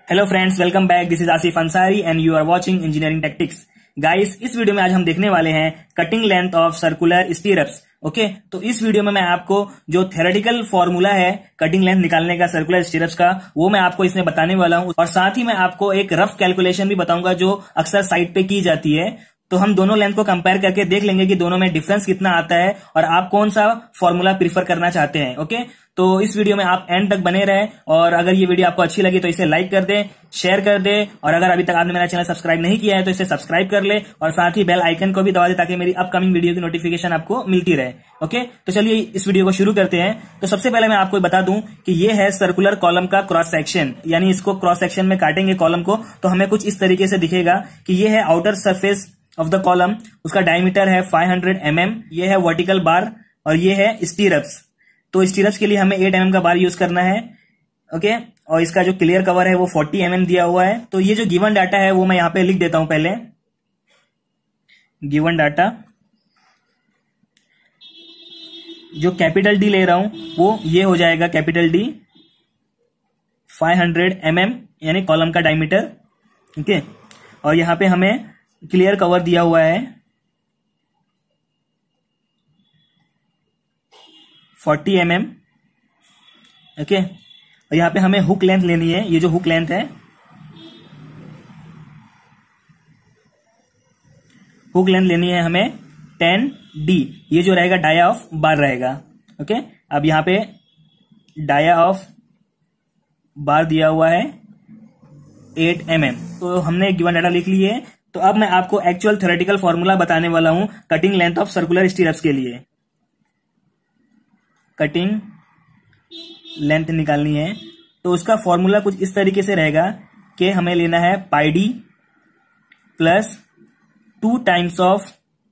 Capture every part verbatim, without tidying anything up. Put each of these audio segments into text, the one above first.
Hello friends, welcome back. This is Asif Ansari and you are watching engineering tactics. Guys, इस वीडियो में आज हम देखने वाले हैं cutting length of circular stirrups. Okay, तो इस वीडियो में मैं आपको जो थ्योरेटिकल फॉर्मूला है कटिंग लेंथ निकालने का सर्कुलर स्टीरअप्स का, वो मैं आपको इसमें बताने वाला हूं और साथ ही मैं आपको एक रफ कैलकुलेशन भी बताऊंगा जो अक्सर साइट पे की जाती है। तो हम दोनों लेंथ को कंपेयर करके देख लेंगे कि दोनों में डिफरेंस कितना आता है और आप कौन सा फॉर्मूला प्रीफर करना चाहते हैं। ओके, तो इस वीडियो में आप एंड तक बने रहें और अगर ये वीडियो आपको अच्छी लगी तो इसे लाइक कर दें, शेयर कर दें और अगर अभी तक आपने मेरा चैनल सब्सक्राइब नहीं किया है तो इसे सब्सक्राइब कर ले और साथ ही बेल आइकन को भी दबा दें ताकि मेरी अपकमिंग वीडियो की नोटिफिकेशन आपको मिलती रहे। ओके, तो चलिए इस वीडियो को शुरू करते हैं। तो सबसे पहले मैं आपको बता दूं कि ये है सर्कुलर कॉलम का क्रॉस सेक्शन, यानी इसको क्रॉस सेक्शन में काटेंगे कॉलम को तो हमें कुछ इस तरीके से दिखेगा कि ये है outer surface of the column, उसका डायमीटर है फाइव हंड्रेड एम एम, ये है वर्टिकल बार और ये है स्टीरअप्स। तो स्टीरअप्स के लिए हमें एट एम एम का बार यूज करना है। ओके, और इसका जो क्लियर कवर है वो फोर्टी एम एम दिया हुआ है। तो ये जो गिवन डाटा है वो मैं यहां पे लिख देता हूं। पहले गिवन डाटा, जो कैपिटल डी ले रहा हूं वो ये हो जाएगा capital D five hundred M M, यानी कॉलम का डायमीटर। ओके, और यहां पे हमें क्लियर कवर दिया हुआ है फोर्टी एम एम। ओके, और यहां पे हमें हुक लेंथ लेनी है। ये जो हुक लेंथ है, हुक लेंथ लेनी है हमें टेन डी। ये जो रहेगा डाया ऑफ बार रहेगा। ओके, अब यहां पे डाया ऑफ बार दिया हुआ है एट एम एम। तो हमने गिवन डाटा लिख लिए है। तो अब मैं आपको एक्चुअल थ्योरेटिकल फॉर्मूला बताने वाला हूं cutting length of circular stirrups के लिए। कटिंग लेंथ निकालनी है तो उसका फॉर्मूला कुछ इस तरीके से रहेगा कि हमें लेना है pi D plus two times of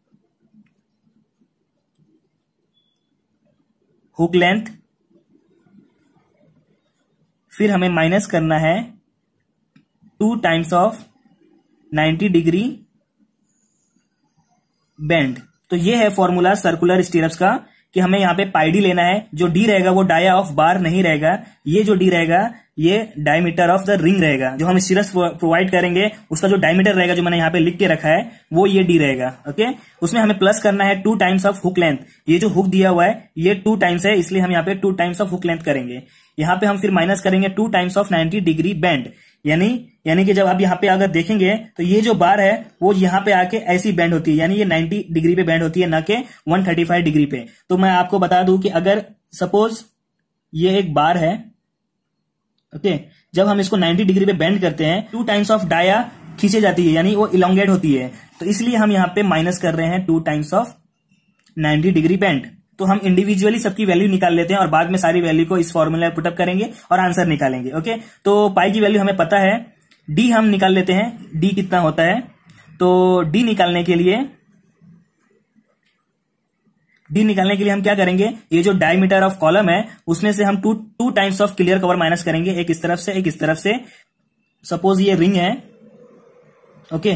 hook length, फिर हमें माइनस करना है two times of ninety degree bend. तो ये है फॉर्मूला सर्कुलर स्टीरअप्स का कि हमें यहां पे पाई डी लेना है। जो डी रहेगा वो डाया ऑफ बार नहीं रहेगा, ये जो डी रहेगा ये डायमीटर ऑफ द रिंग रहेगा। जो हम स्टीरअप्स प्रोवाइड करेंगे उसका जो डायमीटर रहेगा, जो मैंने यहां पे लिख के रखा है, वो ये डी रहेगा। ओके, उसमें हमें प्लस करना है two times of hook length. ये जो हुक दिया हुआ है ये टू टाइम्स है, इसलिए हम यहाँ पे two times of hook length करेंगे। यहां पे हम फिर माइनस करेंगे two times of ninety degree bend, यानी यानी कि जब आप यहाँ पे अगर देखेंगे तो ये जो बार है वो यहाँ पे आके ऐसी बेंड होती है, यानी ये नाइंटी डिग्री पे बेंड होती है, ना कि वन थर्टी फाइव डिग्री पे। तो मैं आपको बता दूं कि अगर सपोज ये एक बार है, ओके, जब हम इसको नाइंटी डिग्री पे बेंड करते हैं टू टाइम्स ऑफ डाया खींचे जाती है, यानी वो इलोंगेट होती है। तो इसलिए हम यहाँ पे माइनस कर रहे हैं two times of ninety degree bend. तो हम इंडिविजुअली सबकी वैल्यू निकाल लेते हैं और बाद में सारी वैल्यू को इस फॉर्मूला में पुटअप करेंगे और आंसर निकालेंगे। ओके, तो पाई की वैल्यू हमें पता है, डी हम निकाल लेते हैं। डी कितना होता है, तो डी निकालने के लिए डी निकालने के लिए हम क्या करेंगे, ये जो डायमीटर ऑफ कॉलम है उसमें से हम two two times of clear cover minus करेंगे, एक इस तरफ से एक इस तरफ से। सपोज ये रिंग है, ओके,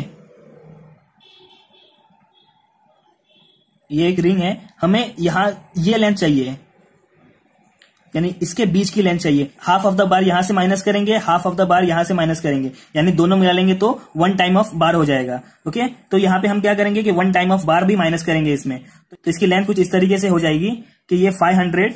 ये एक रिंग है, हमें यहां ये लेंथ चाहिए, यानी इसके बीच की लेंथ चाहिए। हाफ ऑफ द बार यहां से माइनस करेंगे, हाफ ऑफ द बार यहां से माइनस करेंगे, यानी दोनों मिला लेंगे तो वन टाइम ऑफ बार हो जाएगा। ओके, तो यहां पे हम क्या करेंगे कि वन टाइम ऑफ बार भी माइनस करेंगे इसमें। तो इसकी लेंथ कुछ इस तरीके से हो जाएगी कि ये फाइव हंड्रेड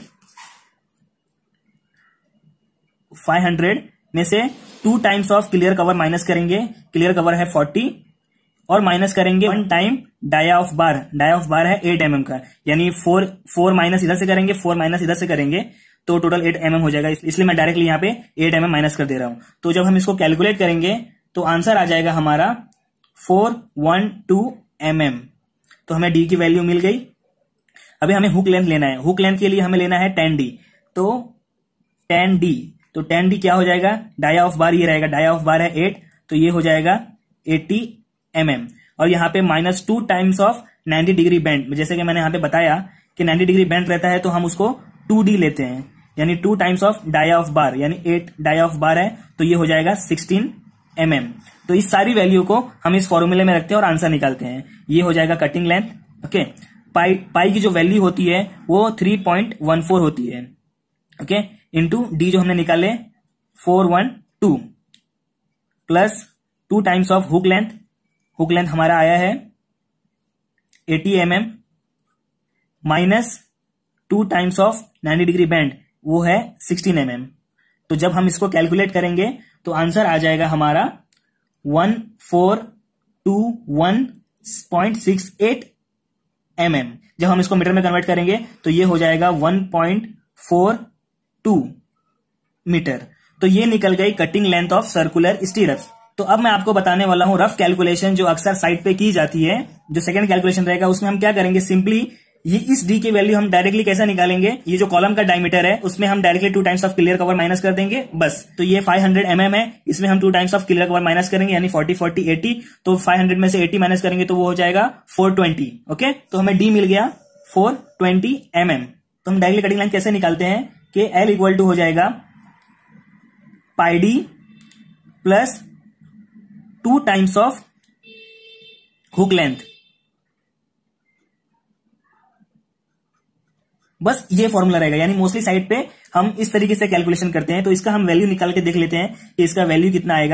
फाइव हंड्रेड में से two times of clear cover minus करेंगे, क्लियर कवर है फोर्टी, और माइनस करेंगे one time dia of bar. Dia of bar है एट एम एम का, यानी फोर फोर माइनस इधर से करेंगे, फोर माइनस इधर से करेंगे तो टोटल एट एम एम हो जाएगा। इसलिए मैं डायरेक्टली यहाँ पे एट एम एम माइनस कर दे रहा हूं। तो जब हम इसको कैलकुलेट करेंगे तो आंसर आ जाएगा हमारा four one two M M. तो हमें डी की वैल्यू मिल गई। अभी हमें हुक लेंथ लेना है। हुक लेंथ के लिए हमें लेना है टेन डी। तो टेन डी तो टेन डी क्या हो जाएगा, डाया ऑफ बार ये रहेगा, डाया ऑफ बार है एट, तो ये हो जाएगा एटी एम एम। और यहाँ पे minus two times of ninety degree bend, जैसे कि मैंने यहाँ पे बताया कि नाइंटी डिग्री बेंड रहता है तो हम उसको टू डी लेते हैं, यानी two times of dia of bar, यानी एट डाया ऑफ बार है तो ये हो जाएगा सिक्सटीन एम एम। तो इस सारी वैल्यू को हम इस फॉर्मूले में रखते हैं और आंसर निकालते हैं। ये हो जाएगा cutting length. Okay, pi pi की जो वैल्यू होती है वो थ्री पॉइंट वन फोर होती है। ओके, इंटू डी जो हमने निकाले four one two. Plus two times of hook length, hook length हमारा आया है eighty M M, minus two times of ninety degree bend, वो है सिक्सटीन एम एम। तो जब हम इसको कैलकुलेट करेंगे तो आंसर आ जाएगा हमारा one four two one point six eight M M. जब हम इसको मीटर में कन्वर्ट करेंगे तो ये हो जाएगा one point four two meter. तो ये निकल गई cutting length of circular stirrups. तो अब मैं आपको बताने वाला हूं रफ कैलकुलेशन जो अक्सर साइट पे की जाती है। जो सेकंड कैलकुलेशन रहेगा उसमें हम क्या करेंगे, सिंपली ये इस डी की वैल्यू हम डायरेक्टली कैसे निकालेंगे, ये जो कॉलम का डायमीटर है उसमें हम directly two times of clear cover minus कर देंगे बस। तो ये फाइव हंड्रेड एम एम है, इसमें हम two times of clear cover minus करेंगे यानी फोर्टी फोर्टी एटी। तो फाइव हंड्रेड में से एटी माइनस करेंगे तो वो हो जाएगा फोर ट्वेंटी। ओके, तो हमें डी मिल गया फोर ट्वेंटी एम एम। तो हम डायरेक्टली कटिंग लाइन कैसे निकालते हैं कि एल इक्वल टू हो जाएगा pi D plus two times of hook length. बस ये फॉर्मूला रहेगा, यानी मोस्टली साइड पे हम इस तरीके से कैलकुलेशन करते हैं। तो इसका हम वैल्यू निकाल के देख लेते हैं कि इसका वैल्यू कितना आएगा।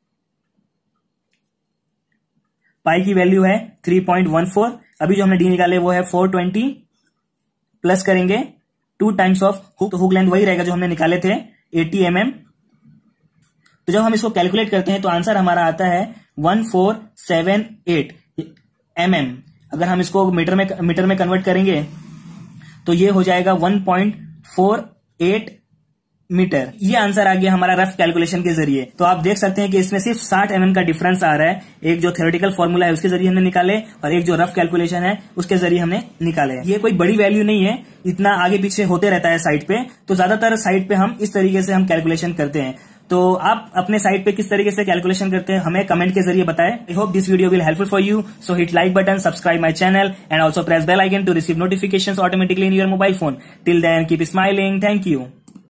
पाई की वैल्यू है थ्री पॉइंट वन फोर, अभी जो हमने डी निकाले वो है फोर ट्वेंटी, प्लस करेंगे टू टाइम्स ऑफ हुक, तो हुक लेंथ वही रहेगा जो हमने निकाले थे एटी एम एम। तो जब हम इसको कैलकुलेट करते हैं तो आंसर हमारा आता है one four seven eight M M. अगर हम इसको मीटर में मीटर में कन्वर्ट करेंगे तो ये हो जाएगा one point four eight meter. ये आंसर आ गया हमारा रफ कैलकुलेशन के जरिए। तो आप देख सकते हैं कि इसमें सिर्फ साठ एमएम का डिफरेंस आ रहा है। एक जो थ्योरेटिकल फॉर्मूला है उसके जरिए हमने निकाले और एक जो रफ कैलकुलेशन है उसके जरिए हमने निकाले। ये कोई बड़ी वैल्यू नहीं है, इतना आगे पीछे होते रहता है साइट पे। तो ज्यादातर साइट पे हम इस तरीके से हम कैलकुलेशन करते हैं। तो आप अपने साइट पे किस तरीके से कैलकुलेशन करते हैं हमें कमेंट के जरिए बताएं। I hope this video will helpful for you, so hit like button, subscribe my channel and also press bell icon to receive notifications automatically in your mobile phone. Till then keep smiling, thank you.